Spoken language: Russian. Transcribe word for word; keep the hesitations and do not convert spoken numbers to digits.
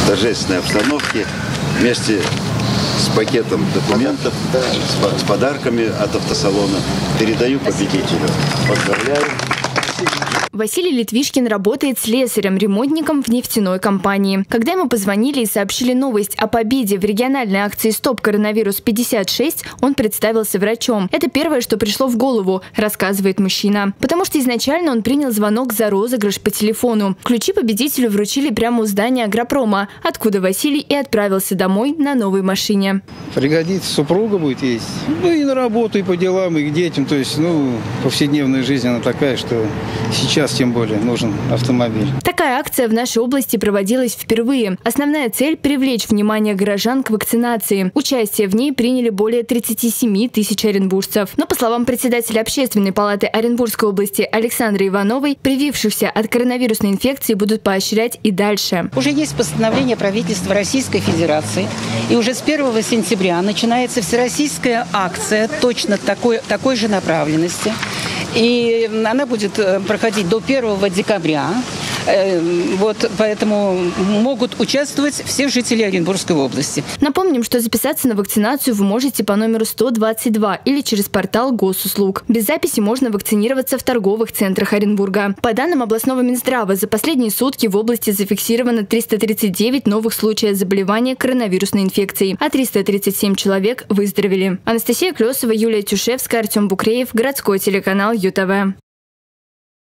торжественной обстановке вместе с пакетом документов, с, с подарками от автосалона передаю победителю. Поздравляю. Василий Литвишкин работает слесарем-ремонтником в нефтяной компании. Когда ему позвонили и сообщили новость о победе в региональной акции «Стоп коронавирус пятьдесят шесть», он представился врачом. Это первое, что пришло в голову, рассказывает мужчина. Потому что изначально он принял звонок за розыгрыш по телефону. Ключи победителю вручили прямо у здания агропрома, откуда Василий и отправился домой на новой машине. Пригодится, супруга будет ездить. Ну и на работу, и по делам, и к детям. То есть, ну, повседневная жизнь, она такая, что сейчас тем более нужен автомобиль. Такая акция в нашей области проводилась впервые. Основная цель – привлечь внимание горожан к вакцинации. Участие в ней приняли более тридцати семи тысяч оренбуржцев. Но, по словам председателя Общественной палаты Оренбургской области Александры Ивановой, привившихся от коронавирусной инфекции будут поощрять и дальше. Уже есть постановление правительства Российской Федерации. И уже с первого сентября начинается всероссийская акция точно такой, такой же направленности. И она будет проходить до первого декабря. Вот, поэтому могут участвовать все жители Оренбургской области. Напомним, что записаться на вакцинацию вы можете по номеру сто двадцать два или через портал госуслуг. Без записи можно вакцинироваться в торговых центрах Оренбурга. По данным областного Минздрава, за последние сутки в области зафиксировано триста тридцать девять новых случаев заболевания коронавирусной инфекцией, а триста тридцать семь человек выздоровели. Анастасия Клесова, Юлия Тюшевская, Артем Букреев, городской телеканал ЮТВ.